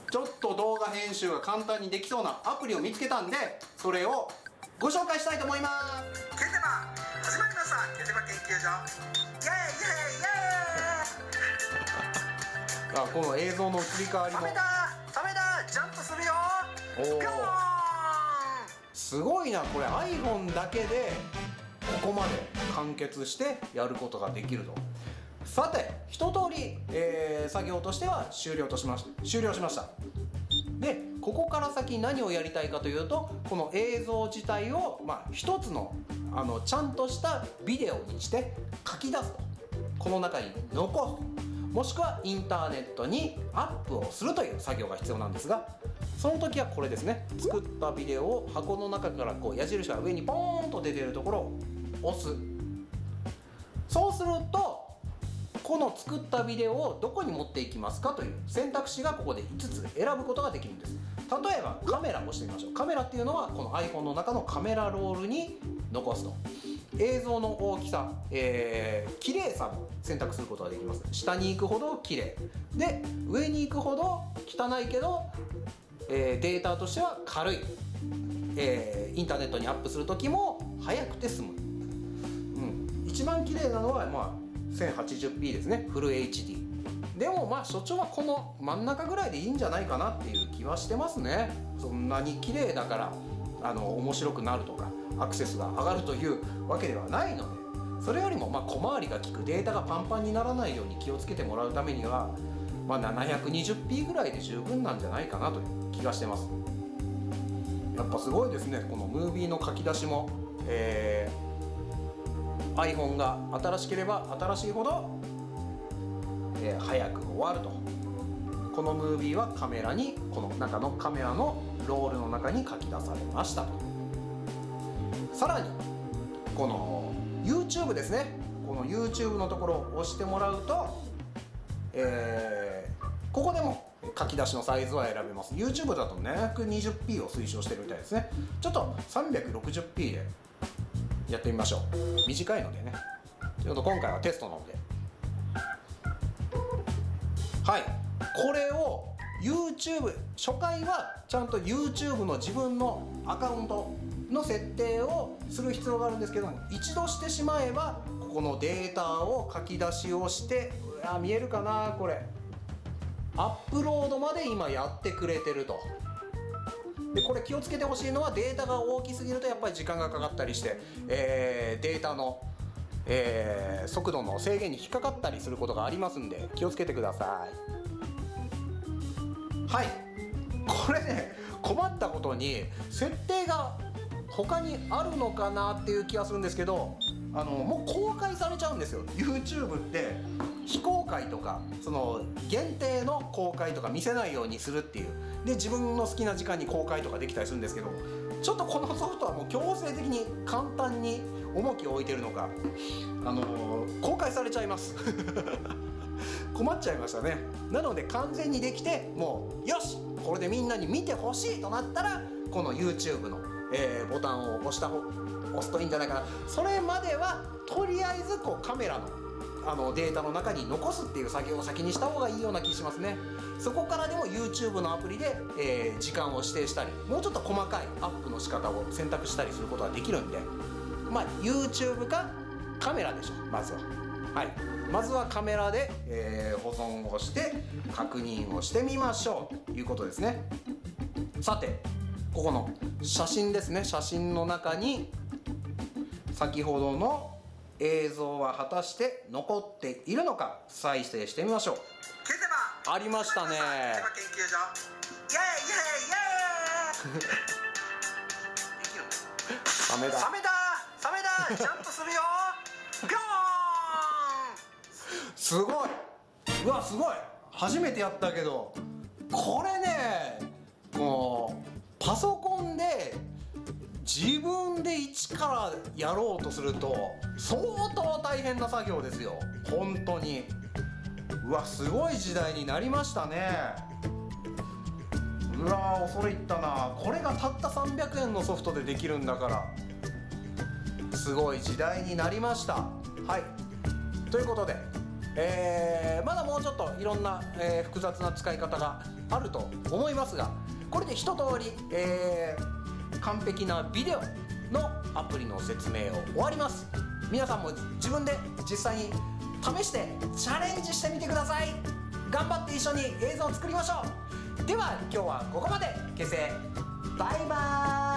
ちょっと動画編集が簡単にできそうなアプリを見つけたんで、それをご紹介したいと思います。 ケンテマ始まりました。ケンテマ研究所イエーイイエーイイエーイ。 この映像の移り変わりもサメだジャンプするよ。 おーピョーン。 すごいな。これ iPhone だけでここまで完結してやることができると。さて一通り、作業としては終了しました。でここから先何をやりたいかというと、この映像自体を、一つのちゃんとしたビデオにして書き出すと、この中に残す、もしくはインターネットにアップをするという作業が必要なんですが、その時はこれですね。作ったビデオを箱の中からこう矢印が上にポーンと出ているところを押す。そうするとこの作ったビデオをどこに持っていきますかという選択肢がここで5つ選ぶことができるんです。例えばカメラを押してみましょう。カメラっていうのはこの iPhone の中のカメラロールに残すと。映像の大きさ、綺麗さも選択することができます。下に行くほど綺麗で、上に行くほど汚いけど、データとしては軽い、インターネットにアップする時も早くて済む、一番綺麗なのは1080p ですね。フル HD でも所長はこの真ん中ぐらいでいいんじゃないかなっていう気はしてますね。そんなに綺麗だから面白くなるとかアクセスが上がるというわけではないので、それよりも小回りが利くデータがパンパンにならないように気をつけてもらうためには、720p ぐらいで十分なんじゃないかなという気がしてます。やっぱすごいですね。このムービーの書き出しも、iPhone が新しければ新しいほど、早く終わると。このムービーはカメラに、この中のカメラのロールの中に書き出されましたと。さらにこの YouTube ですね。この YouTube のところを押してもらうと、ここでも書き出しのサイズは選べます。 YouTube だと 720p を推奨してるみたいですね。ちょっと 360p でやってみましょう。短いのでね、ちょっと今回はテストなので、これを YouTube 初回はちゃんと YouTube の自分のアカウントの設定をする必要があるんですけども、一度してしまえばここのデータを書き出しをして、見えるかな、これアップロードまで今やってくれてると。でこれ気をつけてほしいのは、データが大きすぎるとやっぱり時間がかかったりして、データの、速度の制限に引っかかったりすることがありますんで、気をつけてください。これね、困ったことに設定が他にあるのかなっていう気がするんですけど、もう公開されちゃうんですよ。 YouTube って非公開とかその限定の公開とか見せないようにするっていうで、自分の好きな時間に公開とかできたりするんですけど、ちょっとこのソフトはもう強制的に簡単に重きを置いてるのか、公開されちゃいます困っちゃいましたね。なので完全にできて、もうよしこれでみんなに見てほしいとなったら、この YouTube の、ボタンを押すといいんじゃないかな。それまではとりあえずこうカメラのデータの中に残すっていう作業を先にした方がいいような気しますね。そこからでも YouTube のアプリで、時間を指定したり、もうちょっと細かいアップの仕方を選択したりすることができるんで、YouTube かカメラでしょ。まずはカメラで、保存をして確認をしてみましょうということですね。さてここの写真ですね。写真の中に先ほどの映像は果たして残っているのか再生してみましょう。 ケンテマありましたね。 ケンテマ研究所イエーイイエーイイエーイサメだジャンプするよピョーン。 すごい。すごい。初めてやったけど、これね、もうパソコンで自分で一からやろうとすると相当大変な作業ですよ。本当に。すごい時代になりましたね。恐れ入ったな。これがたった300円のソフトでできるんだからすごい時代になりました。ということでまだもうちょっといろんな、複雑な使い方があると思いますが、これで一通り、完璧なビデオのアプリの説明を終わります。皆さんも自分で実際に試してチャレンジしてみてください。頑張って一緒に映像を作りましょう。では今日はここまで。結成バイバーイ。